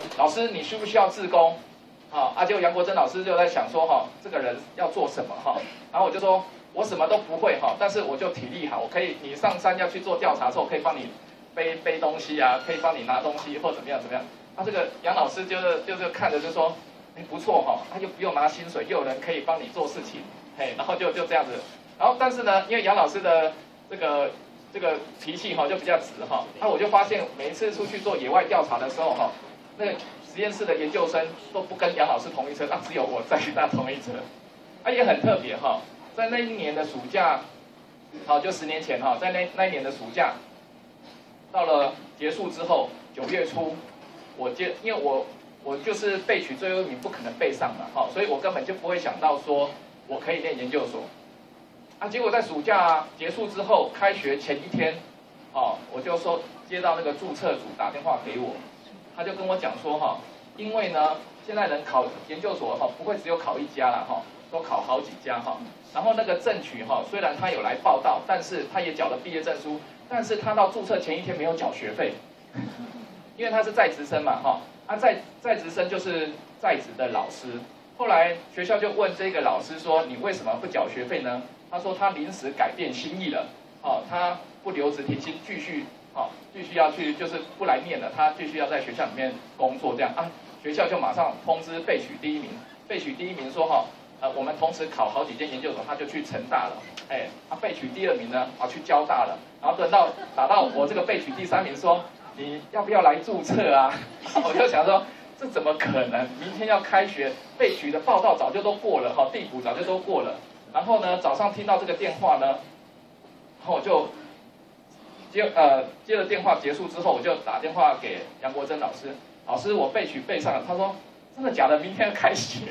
老师你需不需要志工？结果杨国珍老师就在想说这个人要做什么然后我就说我什么都不会但是我就体力好，我可以你上山要去做调查的时候，我可以帮你背东西啊，可以帮你拿东西或怎么样。这个杨老师就是看着就说，不错他又不用拿薪水，又有人可以帮你做事情，然后就这样子。然后但是呢，因为杨老师的这个脾气就比较直我就发现每一次出去做野外调查的时候那个实验室的研究生都不跟杨老师同一车，只有我在跟他同一车。也很特别在那一年的暑假，就10年前在那一年的暑假，到了结束之后，9月初，因为我就是备取最后一名，不可能备上嘛所以我根本就不会想到说我可以念研究所。结果在暑假结束之后，开学前一天，我就说接到那个注册组打电话给我，他就跟我讲说因为呢现在人考研究所不会只有考一家啦都考好几家然后那个正取虽然他有来报到，但是他也缴了毕业证书，但是他到注册前一天没有缴学费，因为他是在职生嘛在职生就是在职的老师。后来学校就问这个老师说，你为什么不缴学费呢？他说他临时改变心意了他不留职停薪，继续要去，就是不来念了，他继续要在学校里面工作这样学校就马上通知备取第一名，备取第一名说我们同时考好几间研究所，他就去成大了，备取第2名呢去交大了，然后等到打到我这个备取第3名说，你要不要来注册啊？我就想说这怎么可能？明天要开学，备取的报到早就都过了地补早就都过了。然后呢，早上听到这个电话呢，然后我就接了电话结束之后，我就打电话给杨国珍老师，老师我备取备上了。他说真的假的？明天要开学？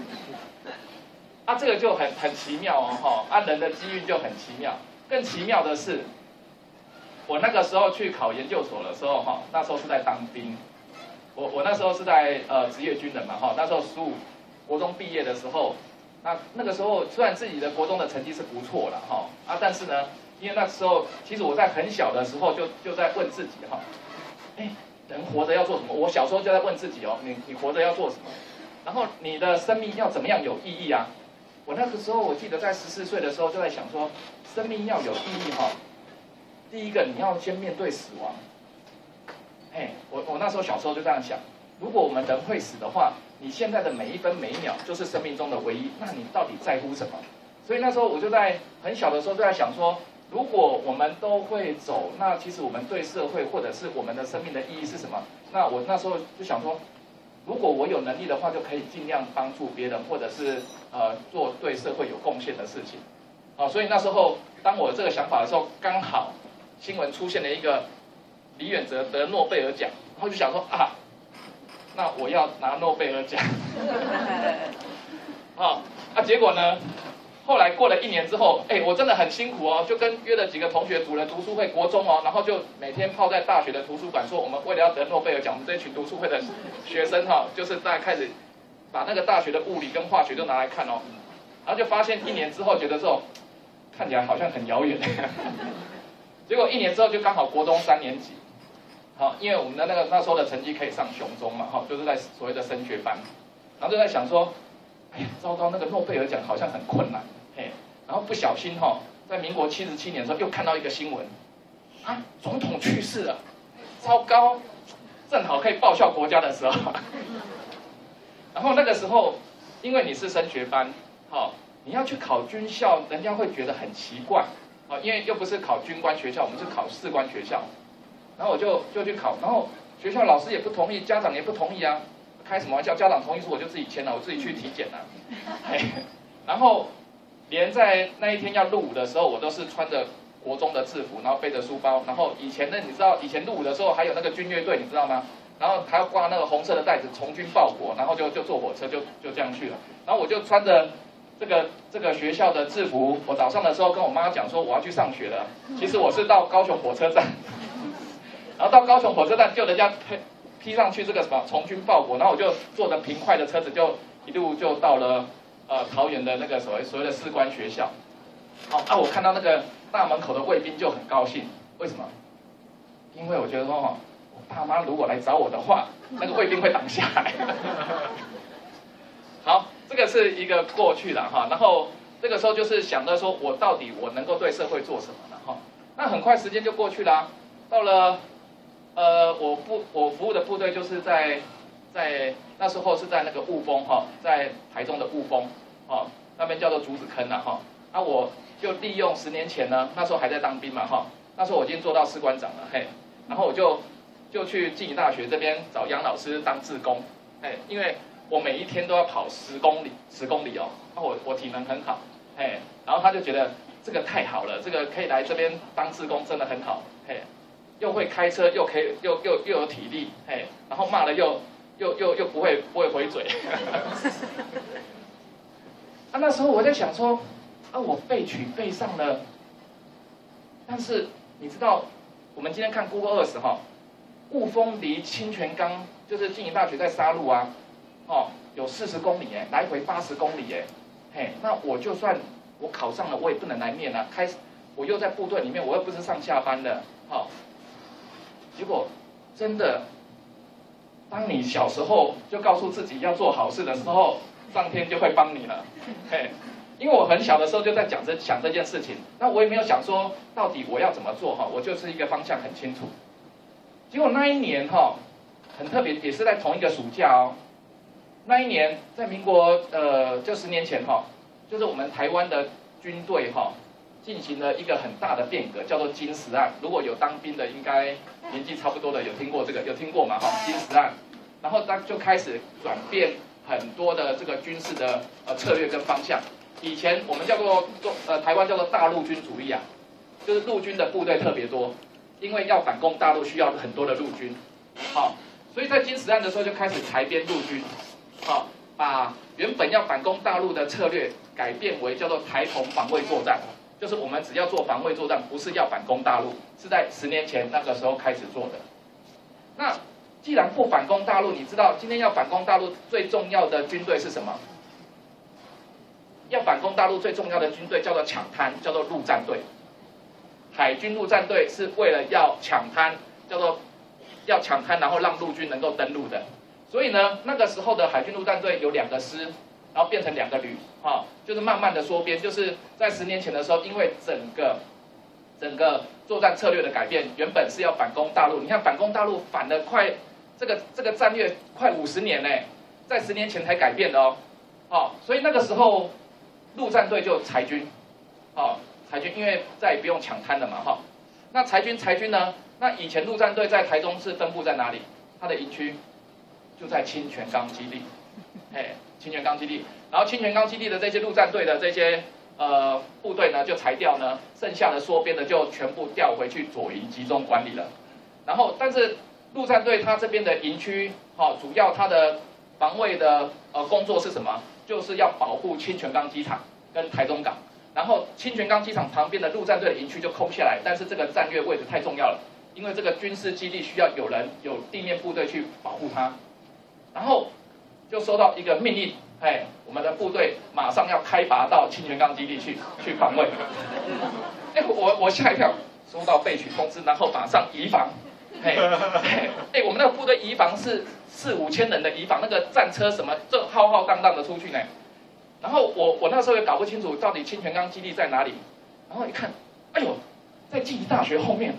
这个就很奇妙人的机运就很奇妙。更奇妙的是，我那个时候去考研究所的时候那时候是在当兵，我那时候是在职业军人嘛那时候15国中毕业的时候。那个时候虽然自己的国中的成绩是不错了但是呢，因为那时候其实我在很小的时候就在问自己人活着要做什么？我小时候就在问自己你活着要做什么？然后你的生命要怎么样有意义啊？我那个时候我记得在14岁的时候就在想说，生命要有意义第一个你要先面对死亡。我那时候小时候就这样想，如果我们人会死的话，你现在的每一分每一秒就是生命中的唯一，那你到底在乎什么？所以那时候我就在很小的时候就在想说，如果我们都会走，那其实我们对社会或者是我们的生命的意义是什么？那我那时候就想说，如果我有能力的话，就可以尽量帮助别人，或者是做对社会有贡献的事情。所以那时候当我有这个想法的时候，刚好新闻出现了一个李远哲得诺贝尔奖，然后就想说那我要拿诺贝尔奖。结果呢，后来过了1年之后，我真的很辛苦就跟约了几个同学组了读书会，国中然后就每天泡在大学的图书馆，说我们为了要得诺贝尔奖，我们这群读书会的学生就是大家开始把那个大学的物理跟化学都拿来看然后就发现1年之后觉得说看起来好像很遥远。结果1年之后就刚好国中3年级。因为我们的那时候的成绩可以上雄中嘛就是在所谓的升学班，然后就在想说，糟糕，那个诺贝尔奖好像很困难，然后不小心在民国77年的时候又看到一个新闻，总统去世了，糟糕，正好可以报效国家的时候。然后那个时候，因为你是升学班，你要去考军校，人家会觉得很奇怪，因为又不是考军官学校，我们是考士官学校。然后我就去考，然后学校老师也不同意，家长也不同意开什么玩笑？家长同意书我就自己签了，我自己去体检了。然后连在那一天要入伍的时候，我都是穿着国中的制服，然后背着书包。然后以前呢，你知道以前入伍的时候还有那个军乐队，你知道吗？然后还要挂那个红色的带子，从军报国，然后就坐火车就这样去了。然后我就穿着这个学校的制服，我早上的时候跟我妈讲说我要去上学了，其实我是到高雄火车站。然后到高雄火车站，就人家批上去这个什么从军报国，然后我就坐着平快的车子，就一路就到了桃园的那个所谓的士官学校。我看到那个大门口的卫兵就很高兴，为什么？因为我觉得说我爸妈如果来找我的话，那个卫兵会挡下来。好，这个是一个过去了哈，然后这个时候就是想到说我到底我能够对社会做什么呢哈？那很快时间就过去啦，到了我服务的部队就是在那时候是在那个雾峰哈，在台中的雾峰哦，那边叫做竹子坑呐哈，那我就利用10年前呢，那时候还在当兵嘛哈，那时候我已经做到士官长了嘿，然后我就去静宜大学这边找杨老师当志工，嘿，因为我每一天都要跑10公里哦，那我体能很好，嘿，然后他就觉得这个太好了，这个可以来这边当志工真的很好，嘿，又会开车，又有体力，嘿，然后骂了又不会回嘴。啊，那时候我在想说，啊，我背曲背上了，但是你知道，我们今天看 Google Earth 哈，雾峰离清泉岗就是静宜大学在沙鹿啊，哦，有40公里哎，来回80公里哎，嘿，那我就算我考上了，我也不能来念啊，我又在部队里面，我又不是上下班的，好，结果真的，当你小时候就告诉自己要做好事的时候，上天就会帮你了，嘿。因为我很小的时候就在想这件事情，那我也没有想说到底我要怎么做哈，我就是一个方向很清楚。结果那一年哈，很特别，也是在同一个暑假哦。那一年在民国就10年前哈，就是我们台湾的军队哈进行了一个很大的变革，叫做金石案。如果有当兵的，应该年纪差不多的有听过这个，有听过吗？哈，金石案，然后他就开始转变很多的这个军事的策略跟方向。以前我们叫做台湾叫做大陆军主义啊，就是陆军的部队特别多，因为要反攻大陆需要很多的陆军，好，所以在金石案的时候就开始裁编陆军，好，把原本要反攻大陆的策略改变为叫做台统防卫作战，就是我们只要做防卫作战，不是要反攻大陆，是在10年前那个时候开始做的。那既然不反攻大陆，你知道今天要反攻大陆最重要的军队是什么？要反攻大陆最重要的军队叫做抢滩，叫做陆战队。海军陆战队是为了要抢滩，叫做要抢滩，然后让陆军能够登陆的。所以呢，那个时候的海军陆战队有2个师，然后变成2个旅，就是慢慢的缩编。就是在10年前的时候，因为整个作战策略的改变，原本是要反攻大陆，你看反攻大陆反了快这个战略快50年呢，在10年前才改变的哦，所以那个时候。陆战队就裁军，裁军，因为再也不用抢滩了嘛，那裁军呢？那以前陆战队在台中是分布在哪里？它的营区就在清泉岗基地，清泉岗基地。然后清泉岗基地的这些陆战队的这些部队呢，就裁掉呢，剩下的缩编的就全部调回去左营集中管理了。然后，但是陆战队它这边的营区，主要它的防卫的工作是什么？就是要保护清泉岗机场跟台中港，然后清泉岗机场旁边的陆战队的营区就空下来，但是这个战略位置太重要了，因为这个军事基地需要有地面部队去保护它，然后就收到一个命令，我们的部队马上要开拔到清泉岗基地去防卫，我吓一跳，收到备取通知，然后马上移防，我们那个部队移防是4、5千人的移防，那个战车什么，这浩浩荡荡的出去呢。然后我那时候也搞不清楚到底清泉岗基地在哪里，然后一看，哎呦，在静宜大学后面。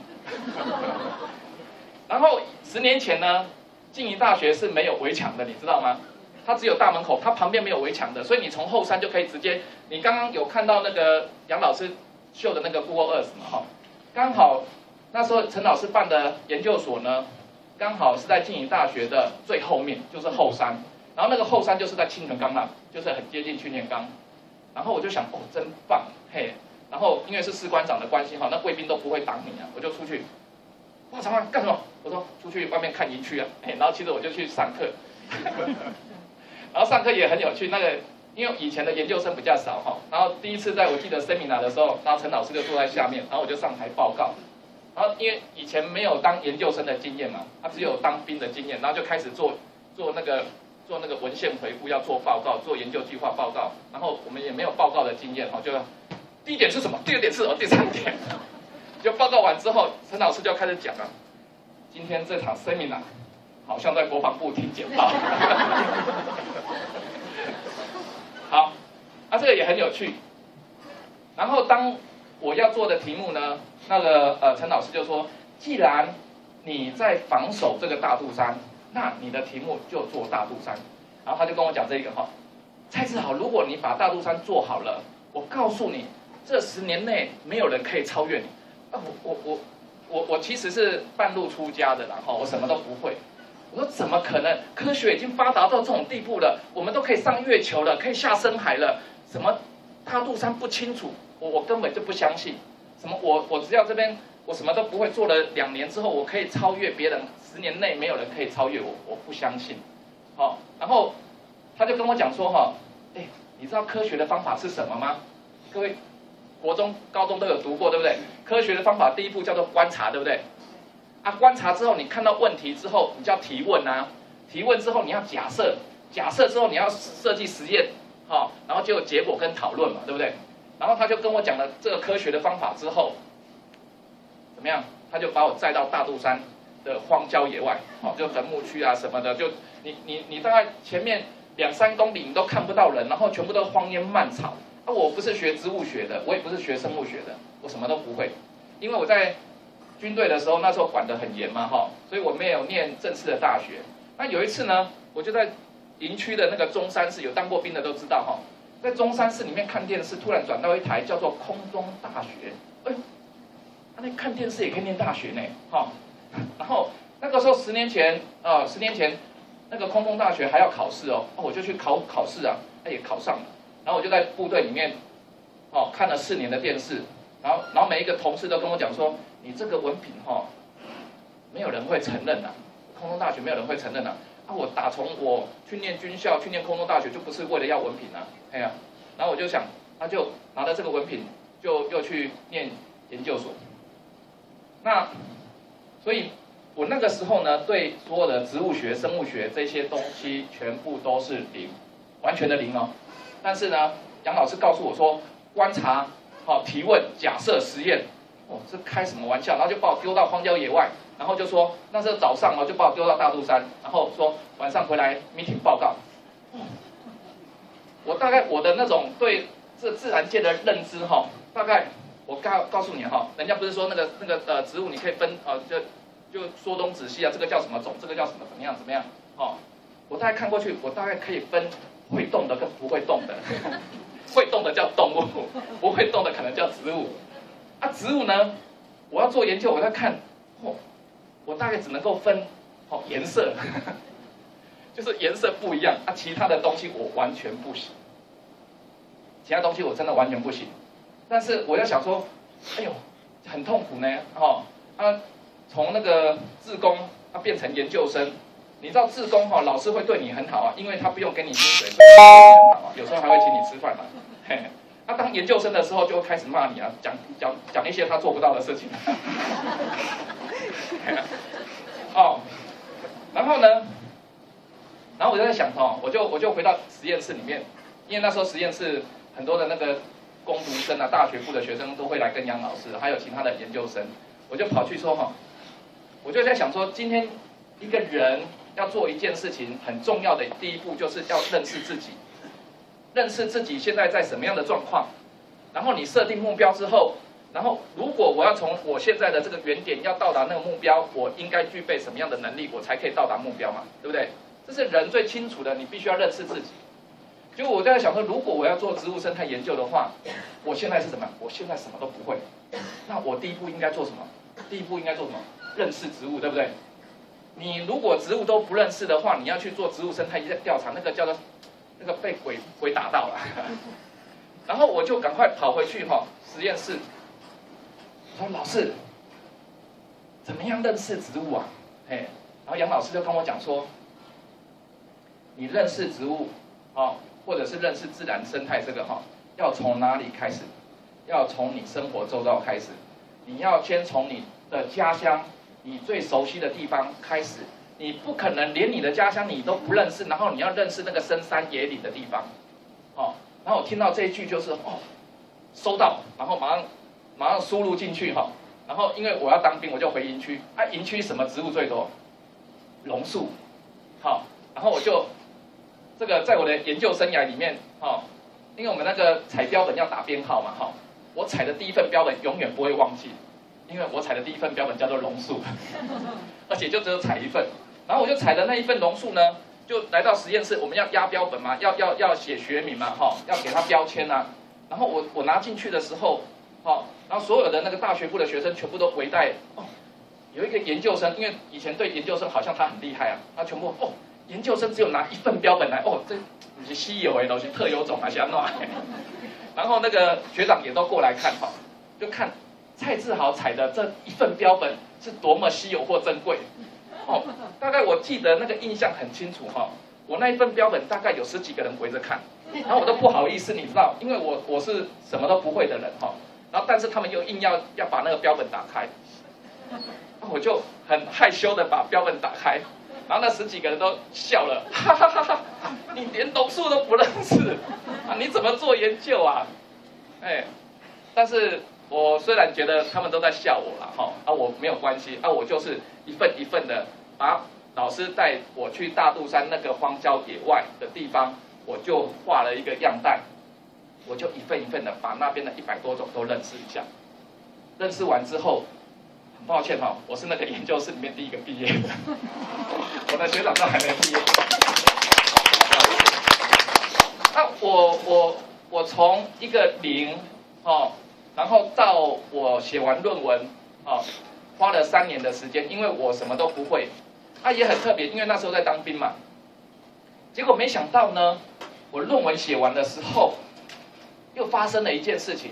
然后10年前呢，静宜大学是没有围墙的，你知道吗？它只有大门口，它旁边没有围墙的，所以你从后山就可以直接。你刚刚有看到那个杨老师秀的那个 Google Earth 嘛？刚好那时候陈老师办的研究所呢。刚好是在静宜大学的最后面，就是后山，然后那个后山就是在清泉岗那，就是很接近清泉岗。然后我就想，真棒，然后因为是士官长的关系，那卫兵都不会挡你啊，我就出去。哇，长官干什么？我说出去外面看营区啊，然后其实我就去上课，然后上课也很有趣。那个因为以前的研究生比较少然后第一次在我记得 seminar 的时候，然后陈老师就坐在下面，然后我就上台报告。然后因为以前没有当研究生的经验嘛，他只有当兵的经验，然后就开始做那个文献回复，要做报告，做研究计划报告。然后我们也没有报告的经验就第1点是什么？第2点是什么？第3点。就报告完之后，陈老师就开始讲了。 今天这场 seminar 好像在国防部听简报。好，这个也很有趣。然后当我要做的题目呢，那个陈老师就说，既然你在防守这个大肚山，那你的题目就做大肚山。然后他就跟我讲这个蔡志豪，如果你把大肚山做好了，我告诉你，这10年内没有人可以超越你。我其实是半路出家的啦，我什么都不会。我说怎么可能？科学已经发达到这种地步了，我们都可以上月球了，可以下深海了，什么大肚山不清楚？我根本就不相信。什么我只要这边我什么都不会，做了2年之后，我可以超越别人，10年内没有人可以超越我，我不相信。然后他就跟我讲说你知道科学的方法是什么吗？各位，国中、高中都有读过，对不对？科学的方法第一步叫做观察，对不对？观察之后，你看到问题之后，你就要提问啊。提问之后，你要假设，假设之后你要设计实验，然后就有结果跟讨论嘛，对不对？然后他就跟我讲了这个科学的方法之后，怎么样？他就把我载到大肚山的荒郊野外，就坟墓区啊什么的，就你大概前面2、3公里你都看不到人，然后全部都荒烟蔓草。我不是学植物学的，我也不是学生物学的，我什么都不会。因为我在军队的时候，那时候管得很严嘛，所以我没有念正式的大学。那有一次呢，我就在营区的那个中山市，有当过兵的都知道在中山市里面看电视，突然转到一台叫做空中大学。那看电视也可以念大学呢，然后那个时候10年前，10年前那个空中大学还要考试我就去考试啊，也考上了。然后我就在部队里面，看了4年的电视，然后每一个同事都跟我讲说，你这个文凭没有人会承认啊，空中大学没有人会承认啊。我打从我去念军校，去念空中大学，就不是为了要文凭啊，然后我就想，就拿了这个文凭，就又去念研究所。那所以，我那个时候呢，对所有的植物学、生物学这些东西全部都是零，完全的零但是呢，杨老师告诉我说，观察、提问、假设、实验，这开什么玩笑？然后就把我丢到荒郊野外，然后就说那时候早上就把我丢到大肚山，然后说晚上回来 meeting 报告。我大概我的那种对这自然界的认知大概我告诉你人家不是说那个植物你可以分就说东指西啊，这个叫什么种，这个叫什么怎么样我大概看过去，我大概可以分会动的跟不会动的，会动的叫动物，不会动的可能叫植物。植物呢，我要做研究，我在看，我大概只能够分颜色，就是颜色不一样其他的东西我完全不行，其他东西我真的完全不行。但是我要想说，很痛苦呢，从那个志工变成研究生。你知道志工老师会对你很好因为他不用给你薪水，所以对你很好有时候还会请你吃饭当研究生的时候就会开始骂你讲一些他做不到的事情。然后呢，然后我就在想我就回到实验室里面，因为那时候实验室很多的那个工读生大学部的学生都会来跟杨老师，还有其他的研究生，我就跑去说我就在想说，今天一个人要做一件事情，很重要的第一步就是要认识自己，认识自己现在在什么样的状况，然后你设定目标之后，然后如果我要从我现在的这个原点要到达那个目标，我应该具备什么样的能力，我才可以到达目标嘛，对不对？这是人最清楚的，你必须要认识自己。结果我在想说，如果我要做植物生态研究的话，我现在是什么？我现在什么都不会，那我第一步应该做什么？第一步应该做什么？认识植物，对不对？你如果植物都不认识的话，你要去做植物生态调查，那个叫做那个被鬼打到了。然后我就赶快跑回去实验室，我说老师，怎么样认识植物啊？然后杨老师就跟我讲说，你认识植物或者是认识自然生态这个要从哪里开始？要从你生活周遭开始，你要先从你的家乡。你最熟悉的地方开始，你不可能连你的家乡你都不认识，然后你要认识那个深山野岭的地方，然后我听到这一句就是收到，然后马上输入进去然后因为我要当兵，我就回营区。啊，营区什么植物最多？榕树。好，然后我就这个在我的研究生涯里面，因为我们那个采标本要打编号嘛，我采的第一份标本永远不会忘记，因为我采的第一份标本叫做榕树，而且就只有采一份。然后我就采的那一份榕树呢，就来到实验室，我们要压标本嘛，要写学名嘛，要给它标签啊。然后我拿进去的时候，然后所有的那个大学部的学生全部都围在，有一个研究生，因为以前对研究生好像他很厉害啊，他全部研究生只有拿一份标本来，这不是稀有的东西，特有种还是安怎？然后那个学长也都过来看就看蔡志豪采的这一份标本是多么稀有或珍贵。大概我记得那个印象很清楚我那一份标本大概有10几个人围着看，然后我都不好意思，你知道，因为我是什么都不会的人然后但是他们又硬要把那个标本打开，我就很害羞的把标本打开，然后那10几个人都笑了，哈哈哈哈！你连榕树都不认识啊？你怎么做研究啊？但是我虽然觉得他们都在笑我啦我没有关系我就是一份一份的把老师带我去大肚山那个荒郊野外的地方，我就画了一个样带，我就一份一份的把那边的100多种都认识一下。认识完之后，很抱歉我是那个研究室里面第一个毕业的，我的学长都还没毕业。那我从一个0然后到我写完论文花了3年的时间，因为我什么都不会。也很特别，因为那时候在当兵嘛。结果没想到呢，我论文写完的时候，又发生了一件事情。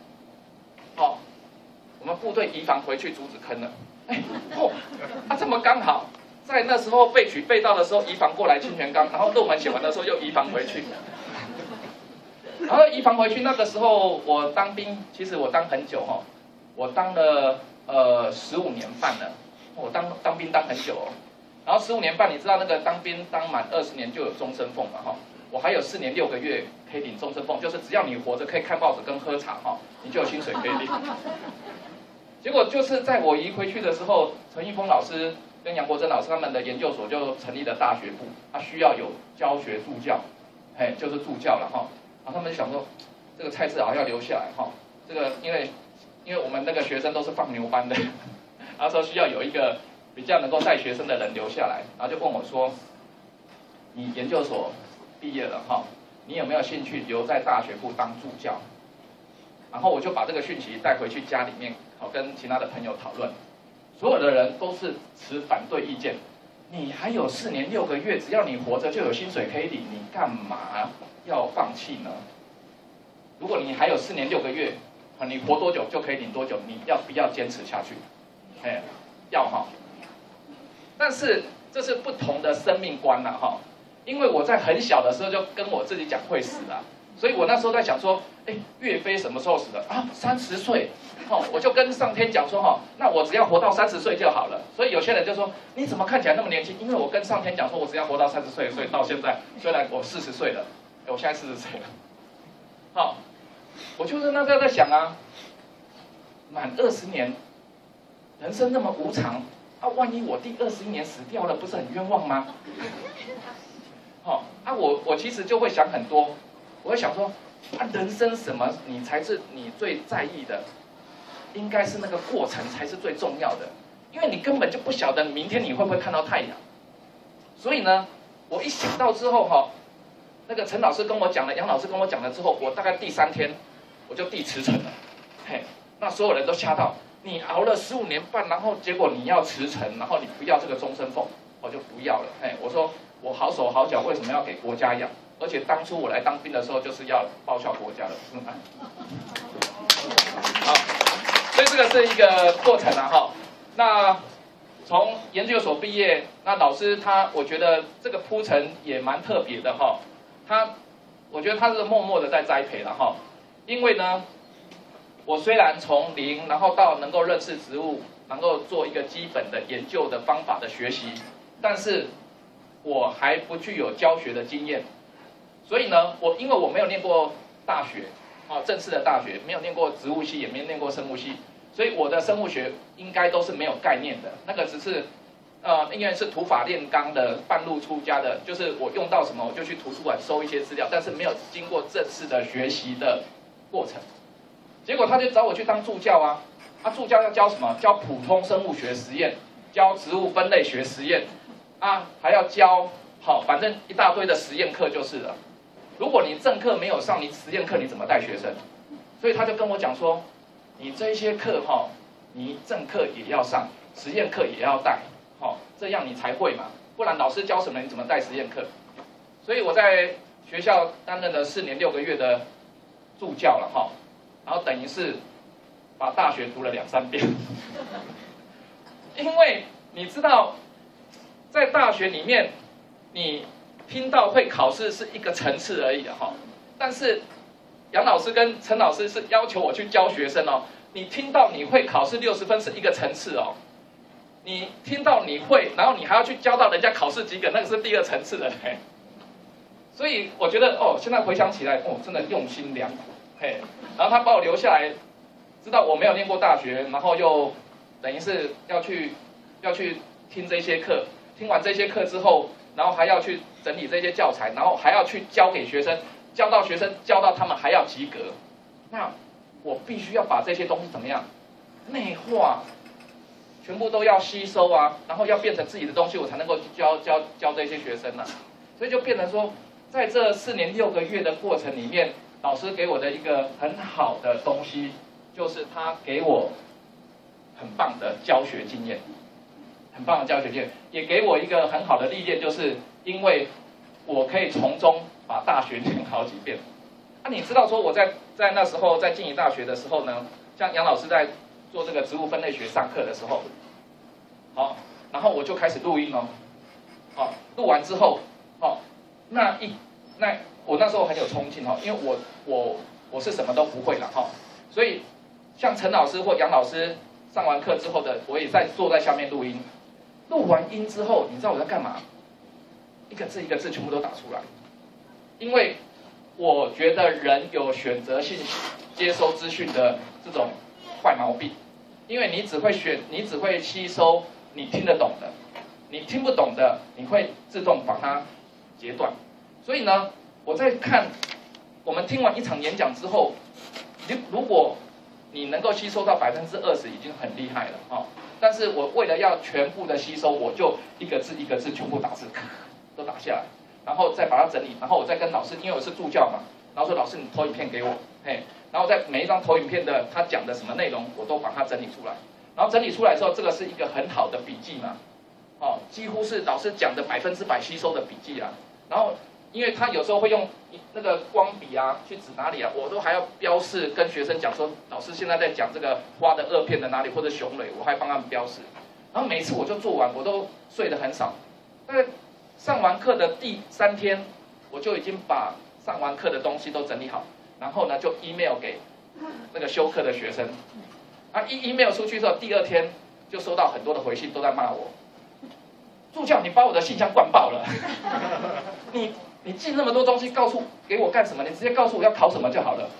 我们部队移防回去竹子坑了。这么刚好，在那时候备取备到的时候移防过来清泉岗，然后论文写完的时候又移防回去。然后移防回去那个时候我当兵，其实我当很久我当了15年半了，我当兵当很久然后15年半，你知道那个当兵当满20年就有终身俸嘛我还有4年6个月可以领终身俸，就是只要你活着可以看报纸跟喝茶你就有薪水可以领。结果就是在我移回去的时候，陈玉峰老师跟杨国珍老师他们的研究所就成立了大学部，他需要有教学助教，就是助教了然后他们就想说，这个蔡志豪要留下来这个因为我们那个学生都是放牛班的，他说需要有一个比较能够带学生的人留下来，然后就问我说，你研究所毕业了你有没有兴趣留在大学部当助教？然后我就把这个讯息带回去家里面跟其他的朋友讨论，所有的人都是持反对意见。你还有4年6个月，只要你活着就有薪水可以领，你干嘛要放弃呢？如果你还有4年6个月，你活多久就可以领多久，你要不要坚持下去？要但是这是不同的生命观啦因为我在很小的时候就跟我自己讲会死啊，所以我那时候在想说，岳飞什么时候死的？30岁。我就跟上天讲说那我只要活到30岁就好了。所以有些人就说你怎么看起来那么年轻？因为我跟上天讲说我只要活到30岁，所以到现在虽然我40岁了，我现在40岁了。我就是那时候在想满20年，人生那么无常万一我第21年死掉了，不是很冤枉吗？我其实就会想很多，我会想说人生什么你才是你最在意的？应该是那个过程才是最重要的，因为你根本就不晓得明天你会不会看到太阳。所以呢，我一想到之后那个陈老师跟我讲了，杨老师跟我讲了之后，我大概第3天我就递辞呈了。那所有人都吓到，你熬了15年半，然后结果你要辞呈，然后你不要这个终身俸，我就不要了。我说我好手好脚，为什么要给国家养？而且当初我来当兵的时候就是要报效国家的。好，所以这个是一个过程那从研究所毕业，那老师我觉得这个铺陈也蛮特别的我觉得他是默默的在栽培了因为呢，我虽然从0，然后到能够认识植物，能够做一个基本的研究的方法的学习，但是我还不具有教学的经验，所以呢，因为我没有念过大学正式的大学，没有念过植物系，也没有念过生物系， 所以我的生物学应该都是没有概念的，那个只是因为是土法炼钢的半路出家的，就是我用到什么我就去图书馆搜一些资料，但是没有经过正式的学习的过程。结果他就找我去当助教啊，助教要教什么？教普通生物学实验，教植物分类学实验，还要教反正一大堆的实验课就是了。如果你正课没有上，你实验课你怎么带学生？所以他就跟我讲说，你这些课你正课也要上，实验课也要带，这样你才会嘛，不然老师教什么你怎么带实验课？所以我在学校担任了4年6个月的助教了然后等于是把大学读了2、3遍，因为你知道，在大学里面，你听到会考试是一个层次而已但是杨老师跟陈老师是要求我去教学生你听到你会考试60分是一个层次你听到你会，然后你还要去教到人家考试及格，那个是第2层次的所以我觉得现在回想起来真的用心良苦然后他把我留下来，知道我没有念过大学，然后又等于是要去听这些课，听完这些课之后，然后还要去整理这些教材，然后还要去教给学生，教到他们还要及格，那我必须要把这些东西怎么样内化，全部都要吸收然后要变成自己的东西，我才能够教这些学生所以就变成说，在这4年6个月的过程里面，老师给我的一个很好的东西，就是他给我很棒的教学经验，也给我一个很好的历练，就是因为我可以从中把大学念好几遍。你知道说我在那时候在静宜大学的时候呢，像杨老师在做这个植物分类学上课的时候，然后我就开始录音录完之后，我那时候很有冲劲因为我是什么都不会了所以像陈老师或杨老师上完课之后的，我也坐在下面录音，录完音之后，你知道我在干嘛？一个字一个字全部都打出来，因为我觉得人有选择性接收资讯的这种坏毛病，因为你只会吸收你听得懂的，你听不懂的，你会自动把它截断。所以呢，我在看我们听完一场演讲之后，如果你能够吸收到20%，已经很厉害了但是我为了要全部的吸收，我就一个字一个字全部打字，都打下来，然后再把它整理，然后我再跟老师，因为我是助教嘛，然后说老师你投影片给我，然后在每一张投影片的他讲的什么内容，我都把它整理出来，然后整理出来之后，这个是一个很好的笔记嘛，几乎是老师讲的100%吸收的笔记然后因为他有时候会用那个光笔去指哪里我都还要标示，跟学生讲说，老师现在在讲这个花的2片的哪里或者雄蕊，我还帮他们标示。然后每次我就做完，我都睡得很少。大概上完课的第3天，我就已经把上完课的东西都整理好，然后呢就 email 给那个修课的学生。email 出去之后，第2天就收到很多的回信，都在骂我。助教，你把我的信箱灌爆了。你寄那么多东西给我干什么？你直接告诉我要考什么就好了。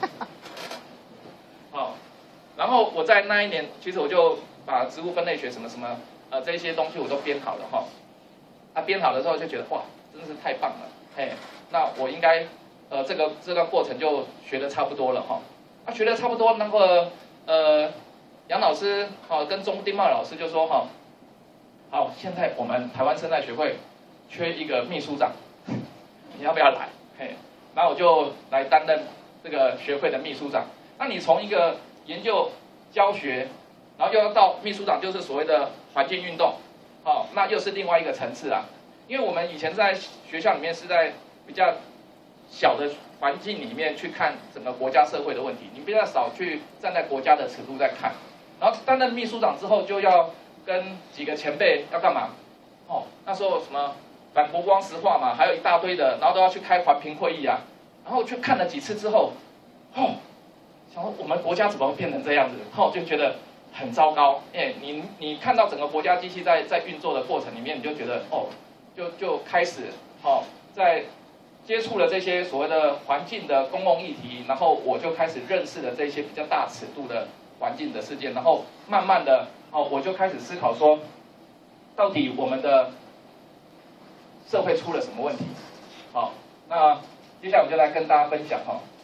然后我在那一年，其实我就把植物分类学什么这些东西我都编好了编好的时候就觉得哇，真的是太棒了。那我应该这段过程就学得差不多了学得差不多，那个杨老师跟钟丁茂老师就说好，现在我们台湾生态学会缺一个秘书长。你要不要来？然后我就来担任这个学会的秘书长。那你从一个研究教学，然后又要到秘书长，就是所谓的环境运动，那又是另外一个层次因为我们以前在学校里面是在比较小的环境里面去看整个国家社会的问题，你比较少去站在国家的尺度在看。然后担任秘书长之后，就要跟几个前辈要干嘛？那时候什么？反国光石化嘛，还有一大堆的，然后都要去开环评会议然后去看了几次之后，想说我们国家怎么会变成这样子？就觉得很糟糕。你看到整个国家机器在运作的过程里面，你就觉得就开始在接触了这些所谓的环境的公共议题，然后我就开始认识了这些比较大尺度的环境的事件，然后慢慢的我就开始思考说，到底我们的社会出了什么问题？好，那接下来我就来跟大家分享